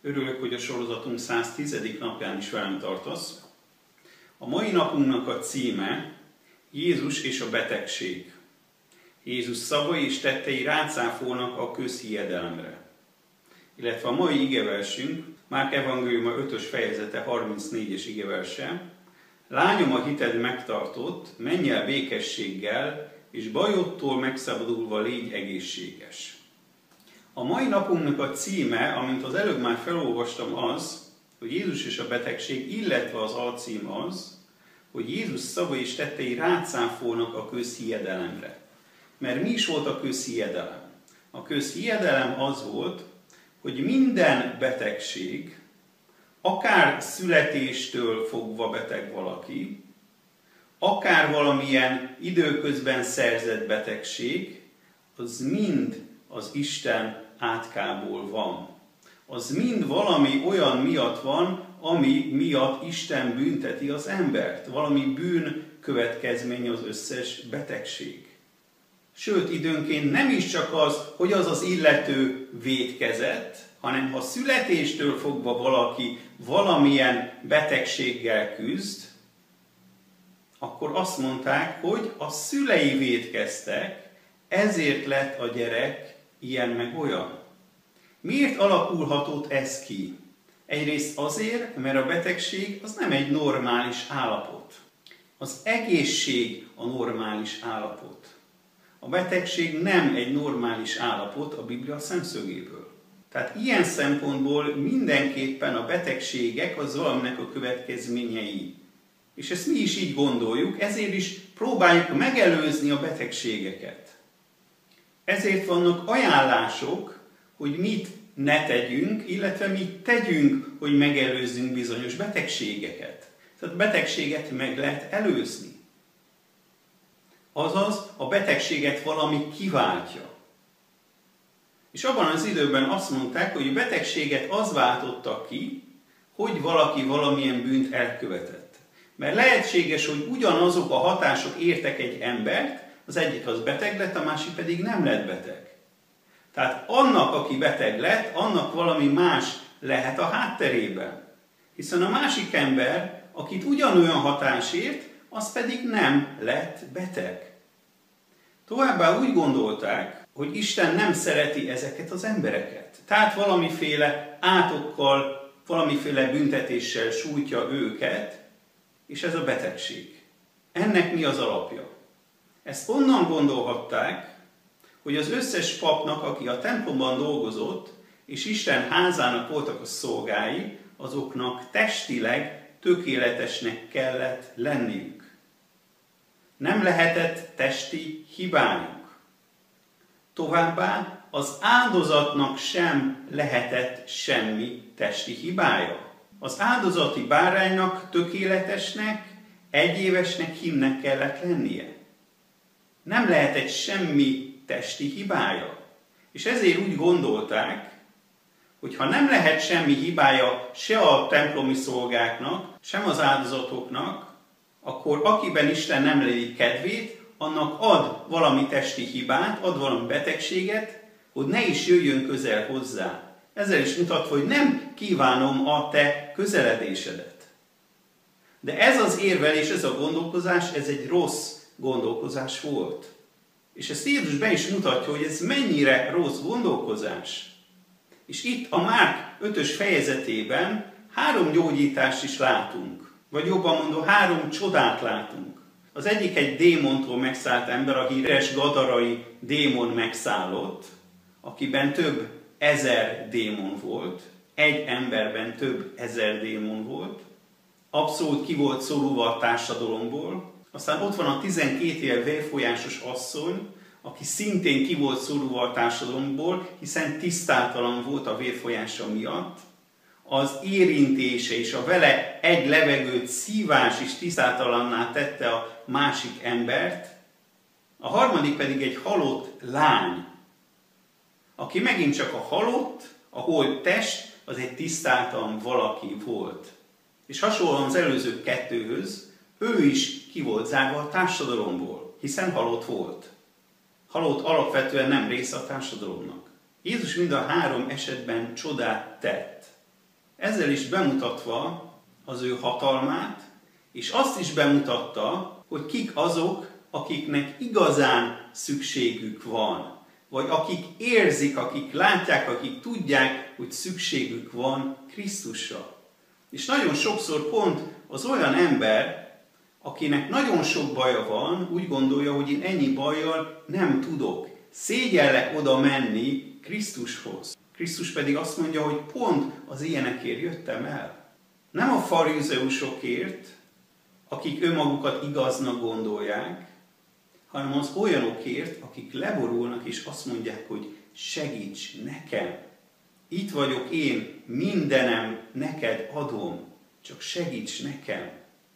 Örülök, hogy a sorozatunk 110. napján is velem tartasz. A mai napunknak a címe Jézus és a betegség. Jézus szavai és tettei rácáfolnak a közhiedelemre. Illetve a mai igeversünk, Márk evangéliuma 5. fejezete 34-es igeverse. Lányom, a hited megtartott, menj el békességgel, és bajodtól megszabadulva légy egészséges. A mai napunknak a címe, amint az előbb már felolvastam, az, hogy Jézus és a betegség, illetve az alcím az, hogy Jézus szavai és tettei rácáfolnak a közhiedelemre. Mert mi is volt a közhiedelem? A közhiedelem az volt, hogy minden betegség, akár születéstől fogva beteg valaki, akár valamilyen időközben szerzett betegség, az mind az Isten átkából van. Az mind valami olyan miatt van, ami miatt Isten bünteti az embert. Valami bűn következménye az összes betegség. Sőt, időnként nem is csak az, hogy az illető vétkezett, hanem ha születéstől fogva valaki valamilyen betegséggel küzd, akkor azt mondták, hogy a szülei vétkeztek, ezért lett a gyerek ilyen meg olyan. Miért alakulhatott ez ki? Egyrészt azért, mert a betegség az nem egy normális állapot. Az egészség a normális állapot. A betegség nem egy normális állapot a Biblia szemszögéből. Tehát ilyen szempontból mindenképpen a betegségek az valaminek a következményei. És ezt mi is így gondoljuk, ezért is próbáljuk megelőzni a betegségeket. Ezért vannak ajánlások, hogy mit ne tegyünk, illetve mit tegyünk, hogy megelőzzünk bizonyos betegségeket. Tehát a betegséget meg lehet előzni. Azaz a betegséget valami kiváltja. És abban az időben azt mondták, hogy a betegséget az váltotta ki, hogy valaki valamilyen bűnt elkövetett. Mert lehetséges, hogy ugyanazok a hatások értek egy embert, az egyik az beteg lett, a másik pedig nem lett beteg. Tehát annak, aki beteg lett, annak valami más lehet a hátterében. Hiszen a másik ember, akit ugyanolyan hatás ért, az pedig nem lett beteg. Továbbá úgy gondolták, hogy Isten nem szereti ezeket az embereket. Tehát valamiféle átokkal, valamiféle büntetéssel sújtja őket, és ez a betegség. Ennek mi az alapja? Ezt onnan gondolhatták, hogy az összes papnak, aki a templomban dolgozott, és Isten házának voltak a szolgái, azoknak testileg tökéletesnek kellett lenniük. Nem lehetett testi hibájuk. Továbbá az áldozatnak sem lehetett semmi testi hibája. Az áldozati báránynak tökéletesnek, egyévesnek, hímnek kellett lennie. Nem lehetett semmi testi hibája. És ezért úgy gondolták, hogy ha nem lehet semmi hibája se a templomi szolgáknak, sem az áldozatoknak, akkor akiben Isten nem léli kedvét, annak ad valami testi hibát, ad valami betegséget, hogy ne is jöjjön közel hozzá. Ezzel is mutatva, hogy nem kívánom a te közeledésedet. De ez az érvelés, ez a gondolkozás, ez egy rossz gondolkozás volt. És ezt Jézus be is mutatja, hogy ez mennyire rossz gondolkozás. És itt a Márk 5. fejezetében 3 gyógyítást is látunk. Vagy jobban mondva, 3 csodát látunk. Az egyik egy démontól megszállt ember, a híres gadarai démon megszállott, akiben több ezer démon volt. Egy emberben több ezer démon volt. Abszolút ki volt szorulva a társadalomból. Aztán ott van a 12 év vérfolyásos asszony, aki szintén ki volt szorulva a társadalomból, hiszen tisztátalan volt a vérfolyása miatt. Az érintése és a vele egy levegőt szívás is tisztátalanná tette a másik embert. A harmadik pedig egy halott lány, aki megint csak a halott, a holt test, az egy tisztátalan valaki volt. És hasonlóan az előző 2-höz, ő is ki volt zárva a társadalomból, hiszen halott volt. Halott alapvetően nem része a társadalomnak. Jézus mind a 3 esetben csodát tett. ezzel is bemutatva az ő hatalmát, és azt is bemutatta, hogy kik azok, akiknek igazán szükségük van. Vagy akik érzik, akik látják, akik tudják, hogy szükségük van Krisztusra. És nagyon sokszor pont az olyan ember, akinek nagyon sok baja van, úgy gondolja, hogy én ennyi bajjal nem tudok. Szégyellek oda menni Krisztushoz. Krisztus pedig azt mondja, hogy pont az ilyenekért jöttem el. Nem a farizeusokért, akik önmagukat igaznak gondolják, hanem az olyanokért, akik leborulnak és azt mondják, hogy segíts nekem. Itt vagyok én, mindenem neked adom, csak segíts nekem.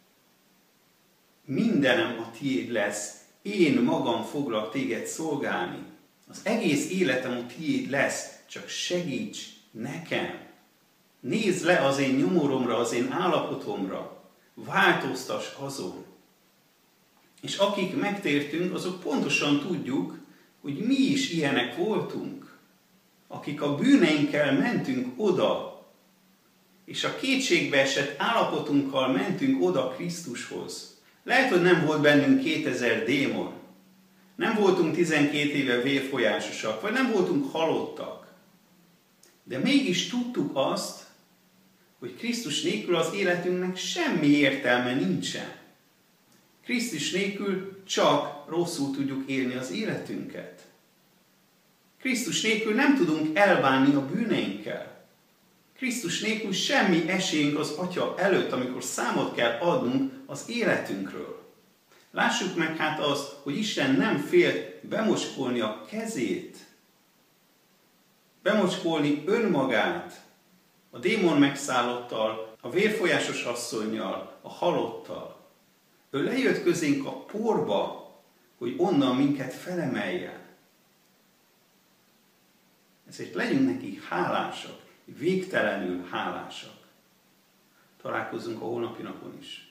Mindenem a tiéd lesz, én magam foglak téged szolgálni. Az egész életem a tiéd lesz, csak segíts nekem. Nézd le az én nyomoromra, az én állapotomra, változtass azon. És akik megtértünk, azok pontosan tudjuk, hogy mi is ilyenek voltunk. Akik a bűneinkkel mentünk oda, és a kétségbeesett állapotunkkal mentünk oda Krisztushoz. Lehet, hogy nem volt bennünk 2000 démon, nem voltunk 12 éve vérfolyásosak, vagy nem voltunk halottak. De mégis tudtuk azt, hogy Krisztus nélkül az életünknek semmi értelme nincsen. Krisztus nélkül csak rosszul tudjuk élni az életünket. Krisztus nélkül nem tudunk elbánni a bűneinkkel. Krisztus nélkül semmi esélyünk az Atya előtt, amikor számot kell adnunk az életünkről. Lássuk meg hát azt, hogy Isten nem félt bemocskolni a kezét, bemocskolni önmagát a démon megszállottal, a vérfolyásos asszonnyal, a halottal. Ő lejött közénk a porba, hogy onnan minket felemeljen. Ezért legyünk neki hálásak, végtelenül hálásak. Találkozunk a holnapi napon is.